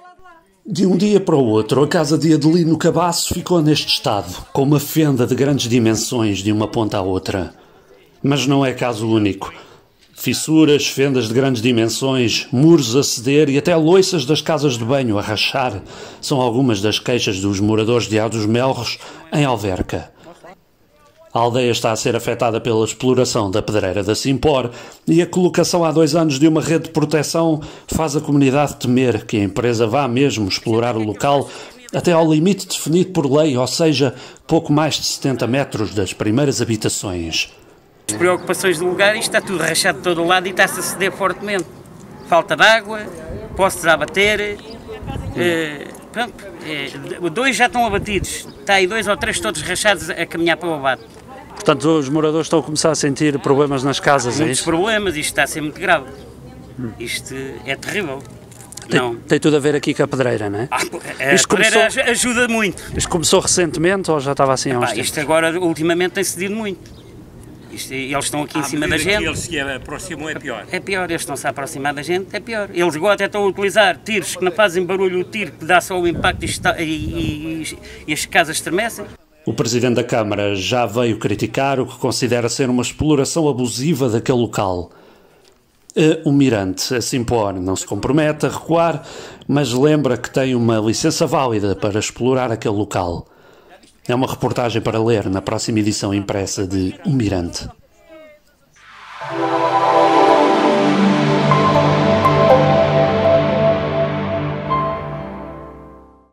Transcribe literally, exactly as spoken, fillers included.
De um dia para o outro, a casa de Adelino Cabasso ficou neste estado, com uma fenda de grandes dimensões de uma ponta à outra. Mas não é caso único. Fissuras, fendas de grandes dimensões, muros a ceder e até loiças das casas de banho a rachar são algumas das queixas dos moradores de Ar dos Melros, em Alverca. A aldeia está a ser afetada pela exploração da pedreira da Simpor e a colocação há dois anos de uma rede de proteção faz a comunidade temer que a empresa vá mesmo explorar o local até ao limite definido por lei, ou seja, pouco mais de setenta metros das primeiras habitações. As preocupações do lugar, isto está tudo rachado de todo o lado e está-se a ceder fortemente. Falta de água, postes a abater, eh, pronto, eh, dois já estão abatidos, está aí dois ou três todos rachados a caminhar para o abate. Portanto, os moradores estão a começar a sentir problemas nas casas, é Muitos isso? problemas, isto está a ser muito grave. Isto é terrível. Tem, Não. tem tudo a ver aqui com a pedreira, não é? Ah, a Isto pedreira começou- ajuda muito. Isto começou recentemente ou já estava assim há uns Pá, tempos? isto agora, ultimamente, tem cedido muito. Isto, eles estão aqui em cima da gente. Eles se aproximam é pior. É pior, eles estão-se a aproximar da gente, é pior. Eles agora até estão a utilizar tiros que não fazem barulho, o tiro que dá só o impacto e, está, e, e, e as casas estremecem. O Presidente da Câmara já veio criticar o que considera ser uma exploração abusiva daquele local. O Mirante, a Simpor, não se compromete a recuar, mas lembra que tem uma licença válida para explorar aquele local. É uma reportagem para ler na próxima edição impressa de O Mirante.